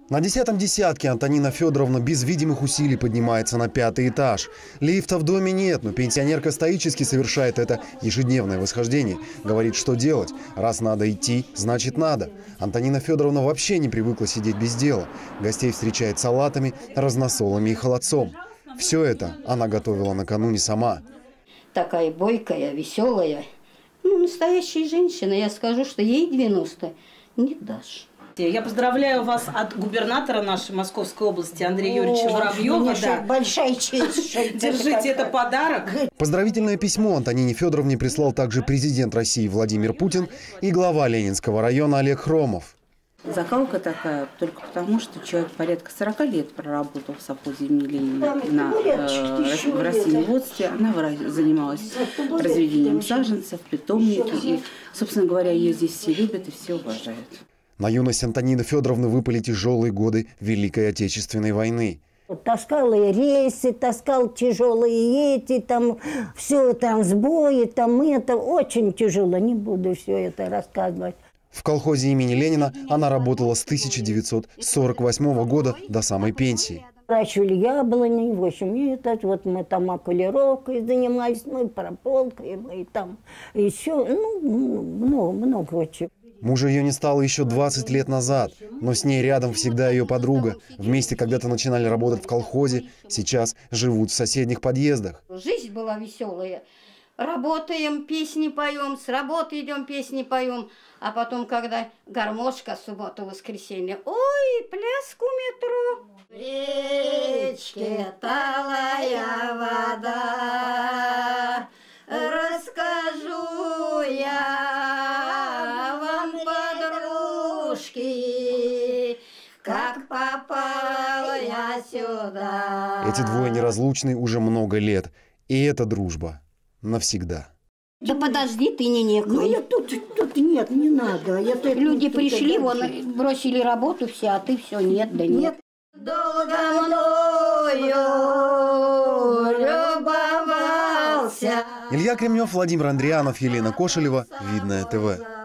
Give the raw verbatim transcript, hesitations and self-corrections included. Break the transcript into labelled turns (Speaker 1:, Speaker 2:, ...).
Speaker 1: На десятом десятке Антонина Федоровна без видимых усилий поднимается на пятый этаж. Лифта в доме нет, но пенсионерка стоически совершает это ежедневное восхождение. Говорит, что делать. Раз надо идти, значит надо. Антонина Федоровна вообще не привыкла сидеть без дела. Гостей встречает салатами, разносолами и холодцом. Все это она готовила накануне сама.
Speaker 2: Такая бойкая, веселая. Ну, настоящая женщина. Я скажу, что ей девяносто не дашь.
Speaker 3: Я поздравляю вас от губернатора нашей Московской области Андрея Юрьевича Воробьева.
Speaker 2: Да. Большая честь.
Speaker 3: Держите, это подарок.
Speaker 1: Поздравительное письмо Антонине Федоровне прислал также президент России Владимир Путин и глава Ленинского района Олег Хромов.
Speaker 4: Закалка такая только потому, что человек порядка сорока лет проработал в совхозе имени Ленина на, э, в растениеводстве. Она занималась разведением саженцев, питомники. И, собственно говоря, ее здесь все любят и все уважают.
Speaker 1: На юность Антонины Федоровны выпали тяжелые годы Великой Отечественной войны.
Speaker 5: Таскал и рейсы, таскал тяжелые эти, там все там сбои, там это очень тяжело. Не буду все это рассказывать.
Speaker 1: В колхозе имени Ленина она работала с тысяча девятьсот сорок восьмого года до самой пенсии.
Speaker 5: Выращивали яблони, в общем, и это, вот мы там окулировкой занимались, мы прополкой, мы там еще, ну, много, много очень.
Speaker 1: Мужа ее не стало еще двадцать лет назад, но с ней рядом всегда ее подруга. Вместе когда-то начинали работать в колхозе, сейчас живут в соседних подъездах.
Speaker 2: Жизнь была веселая. Работаем, песни поем, с работы идем, песни поем. А потом, когда гармошка, суббота, воскресенье, ой, пляску метро. В речке талая вода, расскажу я вам, подружки, как попала я сюда.
Speaker 1: Эти двое неразлучны уже много лет, и эта дружба навсегда.
Speaker 2: Да подожди, ты не некой.
Speaker 5: Ну, я тут, тут нет, не надо. Я тут,
Speaker 2: Люди
Speaker 5: тут,
Speaker 2: пришли,
Speaker 5: тут,
Speaker 2: вон, бросили работу все, а ты все нет, да нет. Долго мною любовался.
Speaker 1: Илья Кремнев, Владимир Андрианов, Елена Кошелева, Видное ТВ.